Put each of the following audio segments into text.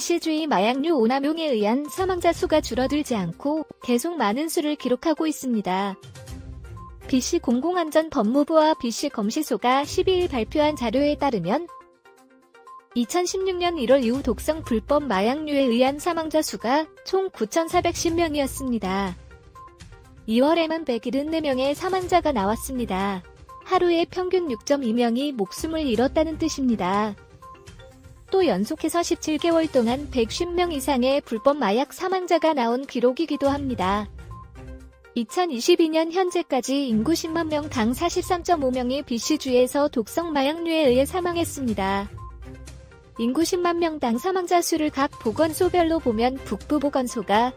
BC주의 마약류 오남용에 의한 사망자 수가 줄어들지 않고 계속 많은 수를 기록하고 있습니다. BC공공안전법무부와 BC검시소가 12일 발표한 자료에 따르면 2016년 1월 이후 독성 불법 마약류에 의한 사망자 수가 총 9,410명이었습니다. 2월에만 174명의 사망자가 나왔습니다. 하루에 평균 6.2명이 목숨을 잃었다는 뜻입니다. 또 연속해서 17개월 동안 150명 이상의 불법 마약 사망자가 나온 기록이기도 합니다. 2022년 현재까지 인구 10만 명당 43.5명이 BC주에서 독성 마약류에 의해 사망했습니다. 인구 10만 명당 사망자 수를 각 보건소별로 보면 북부보건소가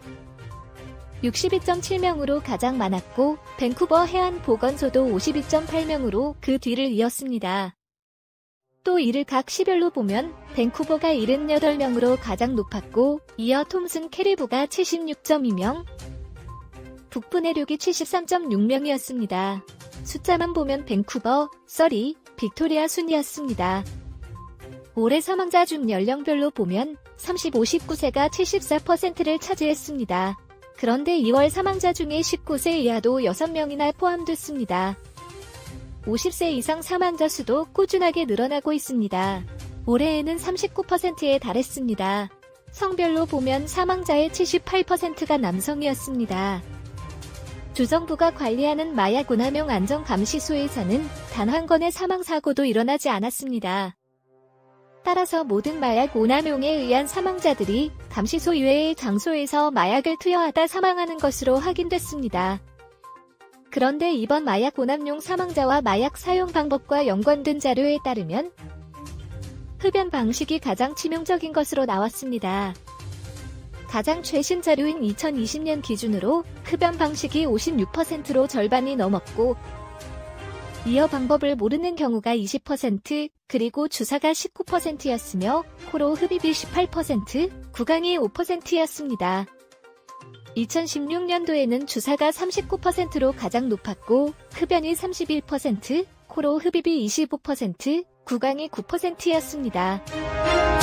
62.7명으로 가장 많았고 밴쿠버 해안보건소도 52.8명으로 그 뒤를 이었습니다. 또 이를 각 시별로 보면 밴쿠버가 78명으로 가장 높았고 이어 톰슨 캐리브가 76.2명, 북부 내륙이 73.6명이었습니다. 숫자만 보면 밴쿠버, 서리, 빅토리아 순이었습니다. 올해 사망자 중 연령별로 보면 30-59세가 74%를 차지했습니다. 그런데 2월 사망자 중에 19세 이하도 6명이나 포함됐습니다. 50세 이상 사망자 수도 꾸준하게 늘어나고 있습니다. 올해에는 39%에 달했습니다. 성별로 보면 사망자의 78%가 남성이었습니다. 주정부가 관리하는 마약 오남용 안전감시소에서는 단 한 건의 사망사고도 일어나지 않았습니다. 따라서 모든 마약 오남용에 의한 사망자들이 감시소 이외의 장소에서 마약을 투여하다 사망하는 것으로 확인됐습니다. 그런데 이번 마약 오남용 사망자와 마약 사용 방법과 연관된 자료에 따르면 흡연 방식이 가장 치명적인 것으로 나왔습니다. 가장 최신 자료인 2020년 기준으로 흡연 방식이 56%로 절반이 넘었고 이어 방법을 모르는 경우가 20%, 그리고 주사가 19%였으며 코로 흡입이 18%, 구강이 5%였습니다. 2016년도에는 주사가 39%로 가장 높았고 흡연이 31%, 코로 흡입이 25%, 구강이 9%였습니다.